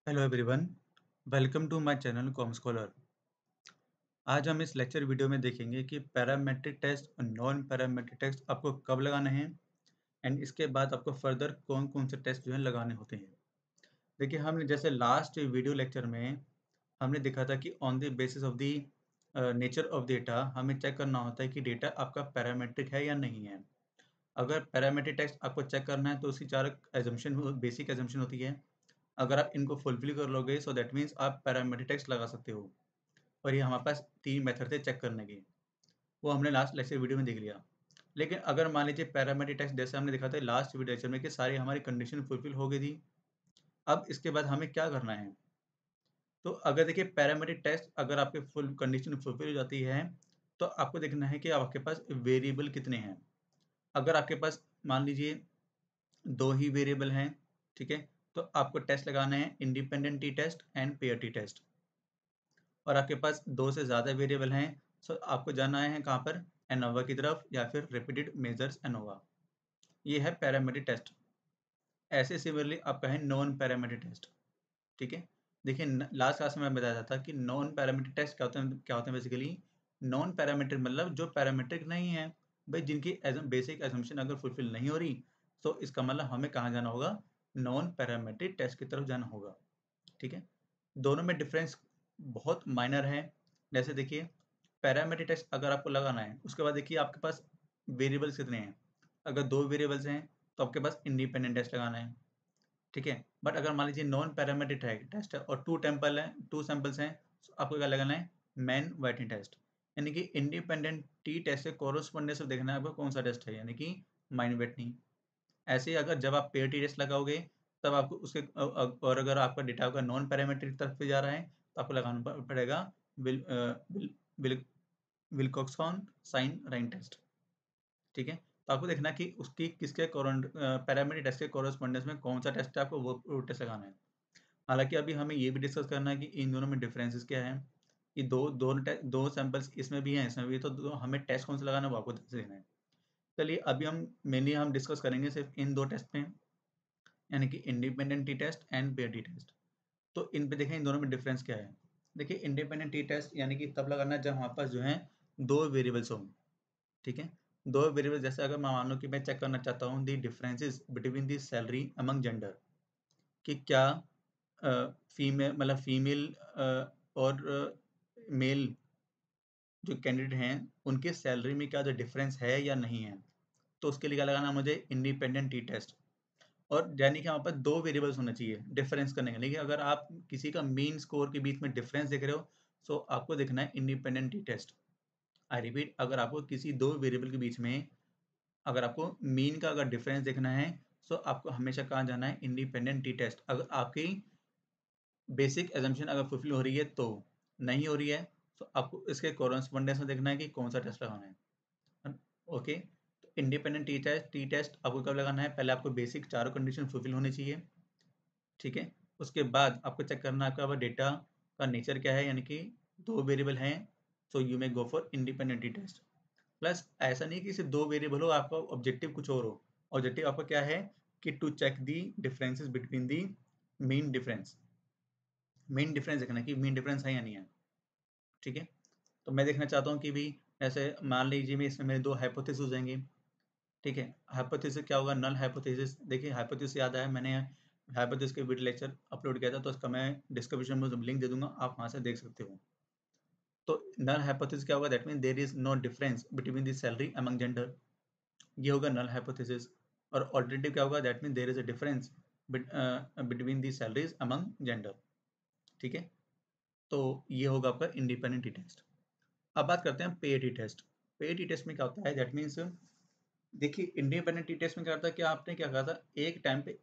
Hello everyone, welcome to my channel com scholar. आज हम इस लेक्चर वीडियो में देखेंगे कि पैरामेट्रिक टेस्ट और नॉन पैरामेट्रिक टेस्ट आपको कब लगाने हैं एंड इसके बाद आपको फर्दर कौन कौन से टेस्ट जो है लगाने होते हैं। देखिए, हमने जैसे लास्ट वीडियो लेक्चर में हमने देखा था कि on the basis of the nature of data हमें चेक करना होता है कि डेटा आपका पैरामेट्रिक है या नहीं है। अगर पैरामेट्रिक टेस्ट आपको चेक करना है तो उसकी चार एजम्पशन बेसिक एजम्पशन होती है। अगर आप इनको फुलफिल कर लोगे सो दैट मीन्स आप पैरामेट्रिक टेस्ट लगा सकते हो। और ये हमारे पास 3 मेथड थे चेक करने के, वो हमने लास्ट लेक्चर वीडियो में देख लिया। लेकिन अगर मान लीजिए पैरामेट्रिक टेस्ट जैसे हमने देखा था लास्ट वीडियो लेक्चर में कि सारी हमारी कंडीशन फुलफिल हो गई थी, अब इसके बाद हमें क्या करना है? तो अगर देखिए पैरामेट्रिक टेस्ट अगर आपके फुल कंडीशन फुलफिल हो जाती है, तो आपको देखना है कि आपके पास वेरिएबल कितने हैं। अगर आपके पास मान लीजिए 2 ही वेरिएबल हैं, ठीक है? तो आपको टेस्ट लगाना है independent t test and pair t test. और आपके पास 2 से ज़्यादा वेरिएबल हैं, सो आपको जाना है कहाँ पर? एनोवा की तरफ या फिर रिपीटेड मेजर्स एनोवा। ये है पैरामेट्रिक टेस्ट। ऐसे सिमिलरली आपका है नॉन पैरामेट्रिक टेस्ट, ठीक है? देखिए लास्ट क्लास में मैं बताया था कि नॉन पैरामेट्रिक टेस्ट क्या होते हैं बेसिकली। नॉन पैरामेट्रिक मतलब जो पैरामेट्रिक नहीं है, भाई जिनकी बेसिक एजम्पशन अगर फुलफिल नहीं हो रही, तो इसका मतलब हमें कहाँ जाना होगा? नॉन पैरामेट्रिक टेस्ट की तरफ जाना होगा, ठीक है? दोनों में डिफरेंस बहुत माइनर है। जैसे देखिए पैरामीटर टेस्ट अगर आपको लगाना है, उसके बाद देखिए आपके पास वेरिएबल्स कितने हैं। अगर 2 वेरिएबल्स हैं तो आपके पास इंडिपेंडेंट टेस्ट लगाना है, ठीक है? बट अगर मान लीजिए नॉन पैरामीटर टेस्ट है और 2 सैंपल्स हैं, तो आपको क्या लगाना है? Mann Whitney test. यानी कि इंडिपेंडेंट टी टेस्ट से कोरोस्पोंडेंस से देखना है आपको कौन सा टेस्ट है, यानी कि माइन वाइटनिंग। ऐसे ही अगर जब आप पेयर टी टेस्ट लगाओगे, तब आपको उसके और अगर आपका डेटा का नॉन पैरामीट्रिक तरफ पे जा रहा है, तो आपको लगाना पड़ेगा will will will Wilcoxon sign rank test, ठीक है? तो आपको देखना है कि उसकी किसके पैरामीट्रिक टेस्ट के कोरोस्पोंडेंस में कौन सा टेस्ट है, आपको वो टेस्ट लगाना है। हालांकि अभी हमें ये भी डिस्कस करना है कि इन दोनों में डिफरेंसेस क्या है। कि दो सैंपल्स इसमें भी हैं इसमें भी, तो हमें टेस्ट कौन सा लगाना है वो आपको देना है। चलिए अभी हम डिस्कस करेंगे सिर्फ इन 2 टेस्ट पे, यानी कि independent t test and pair t test. तो इन पे देखें इन दोनों में डिफरेंस क्या है। देखिए इंडिपेंडेंट टी टेस्ट यानी कि तब लगाना है जब हमारे पास जो है 2 वेरिएबल्स हों, ठीक है? 2 वेरिएबल जैसे अगर मैं मान लो कि मैं चेक करना चाहता हूँ the differences between the salary among gender, कि क्या फीमेल मतलब फीमेल और मेल जो कैंडिडेट हैं उनके सैलरी में क्या जो डिफरेंस है या नहीं है। तो उसके लिए क्या लगाना है मुझे? Independent t test. और यानी कि हमारे पास 2 वेरिएबल्स होने चाहिए डिफरेंस करने के लिए। लेकिन अगर आप किसी का मीन स्कोर के बीच में डिफरेंस देख रहे हो, सो आपको देखना है independent t test. I repeat, अगर आपको किसी 2 वेरिएबल के बीच में अगर आपको मीन का अगर डिफरेंस देखना है, सो आपको हमेशा कहाँ जाना है? Independent t test. अगर आपकी बेसिक एजम्पशन अगर फुलफिल हो रही है तो, नहीं हो रही है तो आपको इसके कोरेस्पोंडेंस में देखना है कि कौन सा टेस्ट लगाना है। ओके, तो इंडिपेंडेंट टी टेस्ट आपको कब लगाना है? पहले आपको बेसिक चारों कंडीशन फुलफिल होनी चाहिए, ठीक है? उसके बाद आपको चेक करना है आपका डेटा का नेचर क्या है, यानी कि 2 वेरिएबल हैं, so you may go for independent t test. Plus ऐसा नहीं कि सिर्फ 2 वेरिएबल हो, आपका ऑब्जेक्टिव कुछ और हो। ऑब्जेक्टिव आपका क्या है? कि to check the differences between the mean difference. Mean difference देखना है कि मीन डिफरेंस है या नहीं है, ठीक है? तो मैं देखना चाहता हूँ कि भी ऐसे मान लीजिए मैं इसमें मेरे 2 हाइपोथेसिस हो जाएंगे, ठीक है? हाइपोथेसिस क्या होगा? Null hypothesis. देखिए हाइपोथेसिस याद आया, मैंने हाइपोथेसिस के वीडियो लेक्चर अपलोड किया था, तो उसका मैं डिस्क्रिप्शन में लिंक दे दूंगा, आप वहाँ से देख सकते हो। तो नल हाइपोथेसिस क्या होगा? That mean there is no difference between the salary among gender. ये होगा नल हाइपोथेसिस। और ऑल्टरनेटिव क्या होगा? That mean there is a difference between the salaries among gender, ठीक है? तो ये होगा आपका इंडिपेंडेंट टी टेस्ट। अब बात करते हैं pair t test. Pair t test में क्या होता है? दैट मीन्स देखिए इंडिपेंडेंट टी टेस्ट में क्या होता है कि आपने क्या कहा था, एक टाइम पे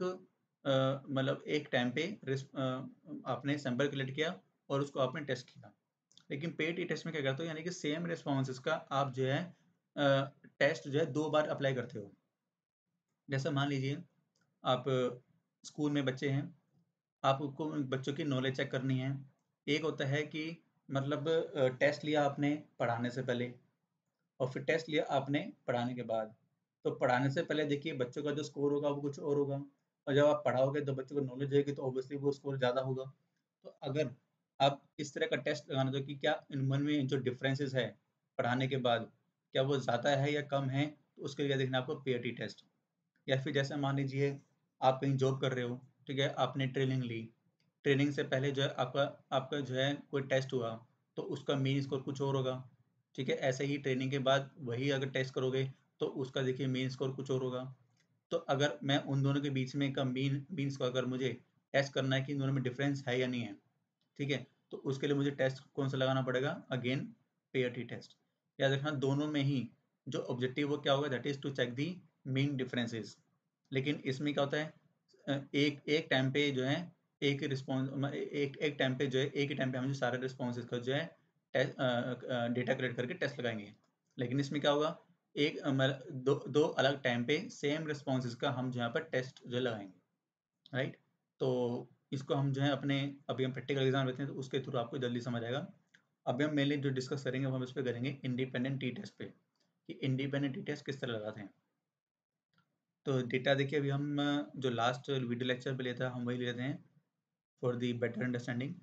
मतलब एक टाइम पे आपने सैंपल कलेक्ट किया और उसको आपने टेस्ट किया। लेकिन पे टी टेस्ट में क्या करते हो, यानी कि सेम रिस्पॉन्सेज का आप जो है टेस्ट जो है 2 बार अप्लाई करते हो। जैसे मान लीजिए आप स्कूल में बच्चे हैं, आपको बच्चों की नॉलेज चेक करनी है। एक होता है कि मतलब टेस्ट लिया आपने पढ़ाने से पहले, और फिर टेस्ट लिया आपने पढ़ाने के बाद। तो पढ़ाने से पहले देखिए बच्चों का जो स्कोर होगा वो कुछ और होगा, और जब आप पढ़ाओगे तो बच्चे को नॉलेज रहेगी तो ऑब्वियसली वो स्कोर ज़्यादा होगा। तो अगर आप इस तरह का टेस्ट लगाना दो कि क्या इन में जो डिफरेंसेस है पढ़ाने के बाद, क्या वो ज़्यादा है या कम है, तो उसके लिए देखना आपको पीआरटी टेस्ट। या फिर जैसे मान लीजिए आप कहीं जॉब कर रहे हो, ठीक है, आपने ट्रेनिंग ली, ट्रेनिंग से पहले जो है आपका आपका जो है कोई टेस्ट हुआ, तो उसका मेन स्कोर कुछ और होगा, ठीक है। ऐसे ही ट्रेनिंग के बाद वही अगर टेस्ट करोगे तो उसका देखिए मेन स्कोर कुछ और होगा। तो अगर मैं उन दोनों के बीच में का मेन स्कोर अगर मुझे टेस्ट करना है कि इन दोनों में डिफरेंस है या नहीं है, ठीक है, तो उसके लिए मुझे टेस्ट कौन सा लगाना पड़ेगा, अगेन पेयर टी टेस्ट। याद रखना दोनों में ही जो ऑब्जेक्टिव वो क्या होगा, that is to check the mean differences. लेकिन इसमें क्या होता है, एक एक टाइम पे जो है एक ही रिस्पॉन्स, एक टाइम पे जो है एक ही टाइम पे हम जो सारे रिस्पॉन्सेज का जो है डेटा कलेक्ट करके टेस्ट लगाएंगे। लेकिन इसमें क्या होगा, एक दो अलग टाइम पे सेम रिस्पॉन्सेज का हम जो यहाँ पर टेस्ट जो लगाएंगे, राइट। तो इसको हम जो है अपने अभी हम प्रैक्टिकल एग्जाम लेते हैं तो उसके थ्रू आपको जल्दी समझ आएगा। अभी हम मेनली जो डिस्कस करेंगे वो हम इस पर करेंगे इंडिपेंडेंट टी टेस्ट पे, कि इंडिपेंडेंट टी टेस्ट किस तरह लगाते हैं। तो डेटा देखिए अभी हम जो लास्ट वीडियो लेक्चर पे लिया था हम वही ले लेते हैं फॉर दी बेटर अंडरस्टैंडिंग।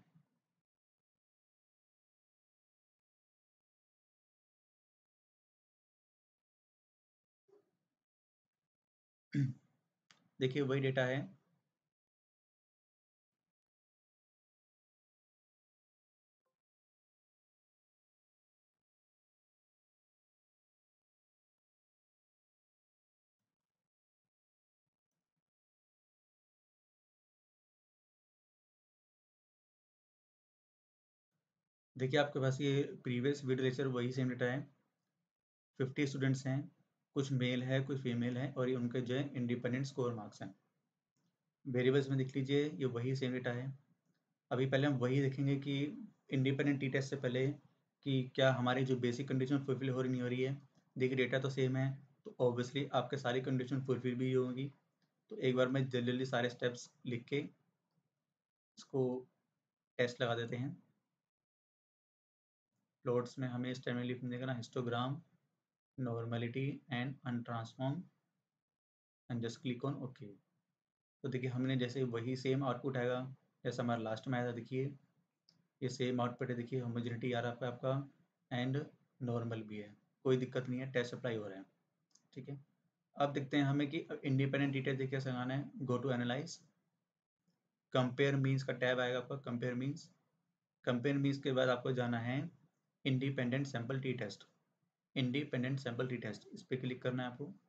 देखिए वही डेटा है। देखिए आपके पास ये प्रीवियस वीडियो लेक्चर वही सेम डेटा है। 50 स्टूडेंट्स हैं, कुछ मेल है कुछ फीमेल है, और ये उनके जो है इंडिपेंडेंट स्कोर मार्क्स हैं। वेरिएबल्स में देख लीजिए ये वही सेम डेटा है। अभी पहले हम वही देखेंगे कि इंडिपेंडेंट टी टेस्ट से पहले कि क्या हमारी जो बेसिक कंडीशन फुलफिल हो रही नहीं हो रही है। देखिए डेटा तो सेम है, तो ऑब्वियसली आपके सारी कंडीशन फुलफिल भी होंगी। तो एक बार मैं जल्दी जल्दी सारे स्टेप्स लिख के इसको टेस्ट लगा देते हैं। प्लॉट्स में हमें इस टाइम में लिखने देगा ना, histogram, normality and untransform, and just click on okay. तो देखिए हमने जैसे वही सेम आउटपुट आएगा जैसा हमारा लास्ट में आया था। देखिए ये सेम आउटपुट है, देखिए होमोजेनिटी आ रहा है आपका, एंड नॉर्मल भी है, कोई दिक्कत नहीं है, टेस्ट अप्लाई हो रहा है, ठीक है। अब देखते हैं हमें कि इंडिपेंडेंट डिटेल देखिए कैसे आना है। Go to analyse, compare means का टैब आएगा आपका, कंपेयर मीन्स। कंपेयर मीन्स के बाद आपको जाना है independent sample t test. Independent sample t test इस पर क्लिक करना है आपको।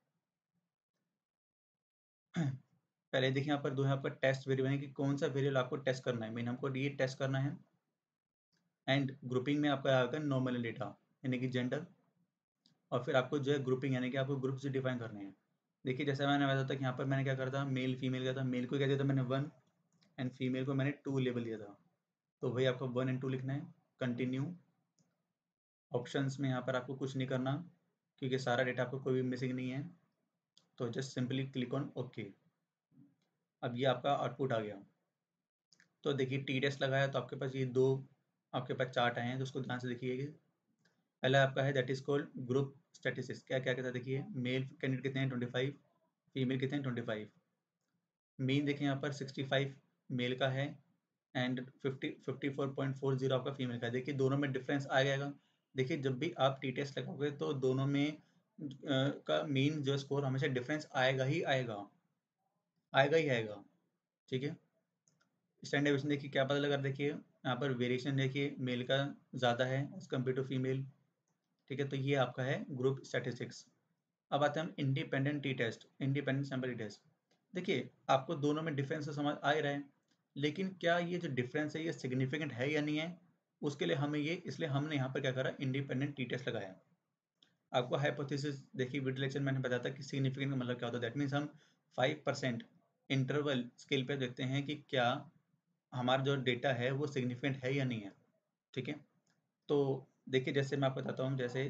पहले देखिए यहाँ पर दो है आपका टेस्ट वेरिएबल है कि कौन सा वेरिएबल आपको टेस्ट करना है, मेन हमको ये टेस्ट करना है। एंड ग्रुपिंग में आपका आएगा नॉर्मल डेटा यानी कि जेंडर, और फिर आपको जो है ग्रुपिंग यानी कि आपको ग्रुप्स डिफाइन करने हैं। देखिए जैसे मैंने बताया था कि यहाँ पर मैंने क्या करा था, मेल फीमेल का था, मेल को क्या दिया था मैंने 1 एंड फीमेल को मैंने 2 लेबल दिया था। तो वही आपको 1 एंड 2 लिखना है। कंटिन्यू। ऑप्शंस में यहाँ पर आपको कुछ नहीं करना क्योंकि सारा डेटा आपको कोई भी मिसिंग नहीं है। तो just simply click on okay. अब ये आपका आउटपुट आ गया। तो देखिए टी टेस्ट लगाया तो आपके पास ये दो आपके पास चार्ट आए हैं, तो उसको ध्यान से देखिए। पहला आपका है that is called group statistics. क्या क्या कहता है देखिए, मेल कैंडिडेट कितने हैं 25, फीमेल कितने हैं 25। मीन देखें यहाँ पर 65 मेल का है एंड 54.40 आपका फीमेल का है। देखिए दोनों में डिफरेंस आ जाएगा। देखिए जब भी आप टी टेस्ट लगाओगे तो दोनों में का मीन जो स्कोर हमेशा डिफरेंस आएगा ही आएगा, आएगा ही आएगा, ठीक है। स्टैंडर्ड डेविएशन देखिए क्या पता लगा, देखिए यहाँ पर वेरिएशन देखिए मेल का ज़्यादा है एज कम्पेयर टू फीमेल, ठीक है। तो ये आपका है ग्रुप स्टैटिस्टिक्स। अब आते हैं हम independent t test, independent sample t test. देखिए आपको दोनों में डिफरेंस तो समझ आ ही रहा है, लेकिन क्या ये जो डिफरेंस है ये सिग्निफिकेंट है या नहीं है, उसके लिए हमें ये, इसलिए हमने यहाँ पर क्या करा, इंडिपेंडेंट टी टेस्ट लगाया। आपको हाइपोथेसिस देखिए वीडियो लेक्चर मैंने बताया था कि सिग्निफिकेंट का मतलब क्या होता है। दैट मीन्स हम 5% इंटरवल स्केल पे देखते हैं कि क्या हमारा जो डेटा है वो सिग्निफिकेंट है या नहीं है, ठीक है। तो देखिए जैसे मैं आपको बताता हूँ, जैसे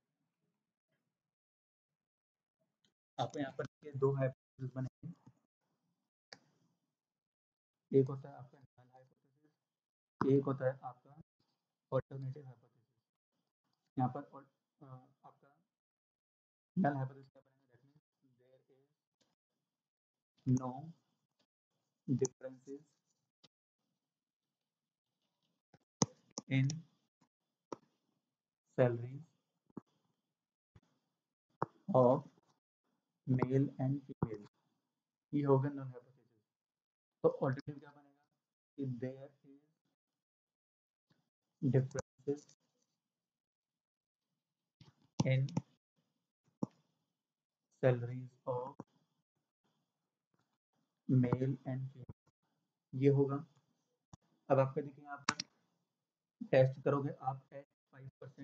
आपको यहाँ पर देखिए दो हाइपोथेसिस बने हैं। एक होता है आपका नल हाइपोथेसिस, एक होता है आपका ऑल्टरनेटिव हाइपोथेसिस। यहाँ पर आपका नल हाइपोथेसिस क्या बनेगा, that means there is no differences in salaries of male and female, ये होगा नॉन हाइपोथेसिस। तो ऑल्टरनेटिव क्या बनेगा कि there is differences in salaries of male and female, ये होगा। अब आपका देखिए यहाँ पर टेस्ट करोगे आप एट 5%,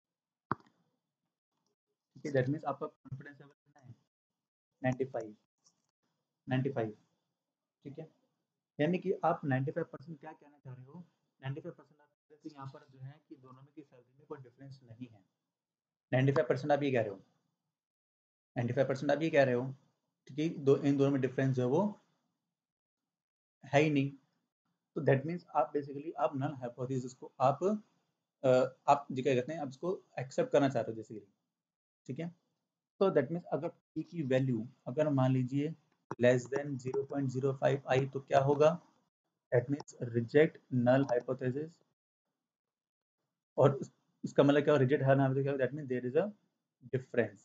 ठीक है, दैट मीन्स आपका कॉन्फिडेंस लेवल कितना है 95, 95, ठीक है। यानी कि आप 95% क्या कहना चाह रहे हो, 95% आप कह रहे थे यहाँ पर जो है कि दोनों में की सैलरी में कोई डिफरेंस नहीं है। 95% आप ये कह रहे हो, 95% आप ये कह रहे हो, ठीक है, इन दोनों में डिफरेंस जो है वो है ही नहीं। तो दैट मीन्स आप बेसिकली आप नल हाइपोथेसिस को आप जी क्या कहते हैं, आप इसको एक्सेप्ट करना चाहते हो बेसिकली, ठीक है। तो दैट मीन्स अगर p की वैल्यू अगर मान लीजिए लेस देन 0.05 आई तो क्या होगा, that means reject null hypothesis. और इसका मतलब क्या, रिजेक्ट हर नाम क्या, that means there is a difference,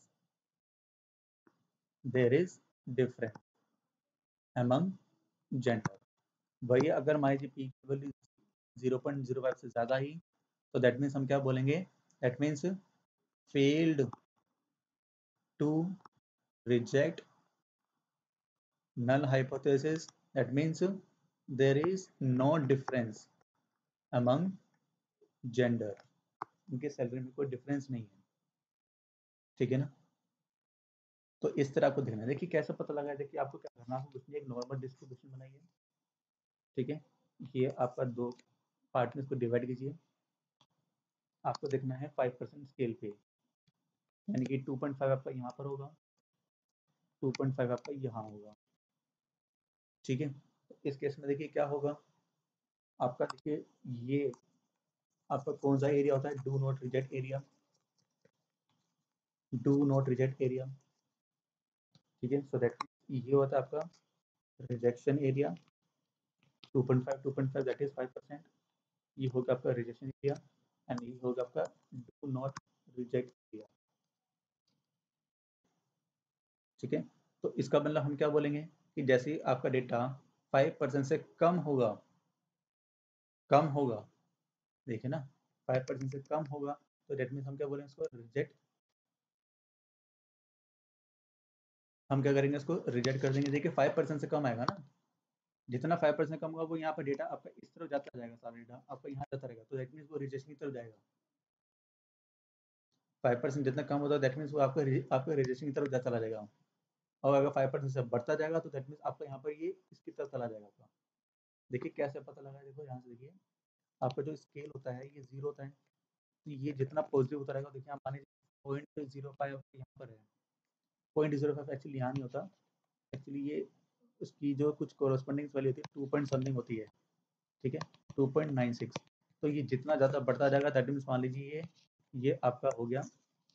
there is difference among gender. वही अगर मान लीजिए p की वैल्यू 0.05 से ज़्यादा ही, तो दैट मीन्स हम क्या बोलेंगे, that means failed to reject null hypothesis, that means there is no difference among gender, उनके सैलरी में कोई डिफरेंस नहीं है, ठीक है ना। तो इस तरह आपको देखना है। देखिए कैसे पता लगा है, देखिए आपको क्या करना है, आपको कुछ नहीं, एक नॉर्मल डिस्ट्रीब्यूशन बनाइए, ठीक है। ये आपका दो पार्ट में इसको डिवाइड कीजिए, आपको देखना है 5% स्केल पे, यानी कि 2.5 आपका यहाँ पर होगा, 2.5 आपका यहाँ होगा, ठीक है। तो इस केस में देखिए क्या होगा, आपका देखिए ये आपका कौन सा एरिया होता है, do not reject area, do not reject area, ठीक है। सो दैट ये होता है आपका रिजेक्शन एरिया, 2.5 दैट इज 5%, ये होगा आपका रिजेक्शन एरिया, एंड ये होगा आपका डू नॉट रिजेक्ट एरिया, ठीक है। तो इसका मतलब हम क्या बोलेंगे कि जैसे ही आपका डेटा 5% से कम होगा, देखिए ना, 5% से कम होगा, तो डेट मीन्स हम क्या बोलेंगे इसको रिजेक्ट, हम क्या करेंगे इसको रिजेक्ट कर देंगे। देखिए 5% से कम आएगा ना, जितना 5% कम होगा वो यहाँ पर डेटा आपका इस तरफ जाता जाएगा, सारा डेटा आपका यहाँ जाता रहेगा, तो दैट मीन्स वो रिजेक्शन की तरफ जाएगा। 5% जितना कम होता है दैट मीन्स वो आपका रिजेक्शन की तरफ चला जाएगा, और अगर 5% से बढ़ता जाएगा तो दैट मीन्स आपका यहाँ पर ये इसकी तरफ चला जाएगा आपका। देखिए कैसे पता लगा, देखो यहाँ से देखिए आपका जो स्केल होता है ये 0 होता है, तो ये जितना पॉजिटिव होता रहेगा, देखिए आप मान लीजिए 0.05 यहाँ पर है, 0.05 एक्चुअली यहाँ नहीं होता, एक्चुअली ये उसकी जो कुछ कोरोस्पोंडिंग वैल्यू होती है 2 पॉइंट समथिंग होती है, ठीक है, 2.96। तो ये जितना ज़्यादा बढ़ता जाएगा दैट मीन्स मान लीजिए ये आपका हो गया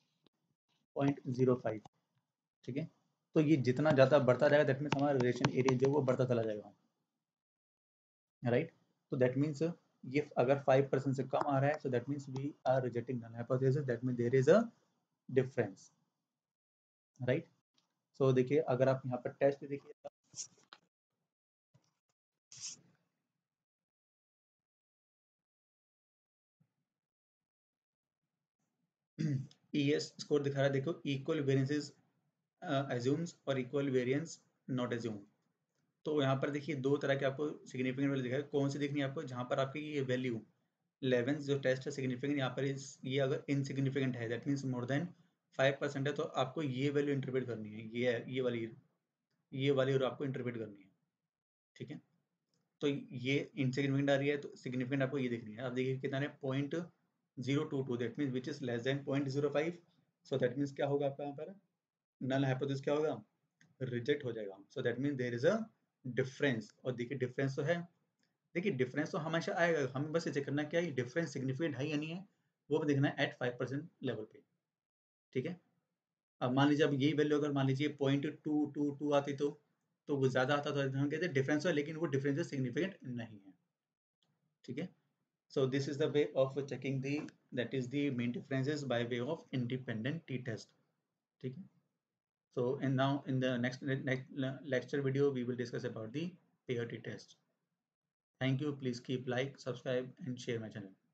0.05, ठीक है। तो ये जितना ज़्यादा बढ़ता जाएगा दैट मीन्स हमारा रिलेशन एरिया जो वो बढ़ता चला जाएगा, राइट। तो दैट मीन्स ये अगर 5% से कम आ रहा है, so that means we are rejecting null hypothesis, that means there is a difference, right। so देखिए अगर आप यहाँ पर टेस्ट देखिए, ES स्कोर दिखा रहा है, देखो इक्वल वेरियंसेस अज्यूम्स और इक्वल वेरियंस नॉट अज्यूम। तो यहाँ पर देखिए दो तरह के आपको सिग्निफिकेंट वैल्यू दिखा है, कौन सी देखनी है आपको, जहाँ पर आपकी ये वैल्यू 11 जो टेस्ट है सिग्निफिकेंट, यहाँ पर ये अगर इनसिग्निफिकेंट है दैट मीन्स मोर देन 5% है, तो आपको ये वैल्यू इंटरप्रेट करनी है, ये वाली और आपको इंटरप्रेट करनी है, ठीक है। तो ये इनसिग्निफिकेंट आ रही है तो सिग्निफिकेंट आपको ये देखनी है। आप देखिए कितना है 0.022, that means which is less than 0.05, so that means क्या होगा आपका यहाँ पर नल हाइपोथेसिस क्या होगा, रिजेक्ट हो जाएगा, so that means there is a difference. और देखिए डिफरेंस तो है, देखिए डिफरेंस तो हमेशा आएगा, हमें बस ये चेक करना है क्या ये डिफरेंस सिग्निफिकेंट है या नहीं है, वो भी देखना है एट 5% लेवल पे, ठीक है। अब मान लीजिए अब यही वैल्यू अगर मान लीजिए 0.222 आती तो तो वो ज़्यादा आता तो हम कहते हैं डिफरेंस है, लेकिन वो डिफरेंस सिग्निफिकेंट नहीं है। ठीक है, so this is the way of checking the that is the mean differences by way of independent t-test. ठीक है, so and now in the next lecture video we will discuss about the pair t-test. Thank you, please keep like, subscribe and share my channel.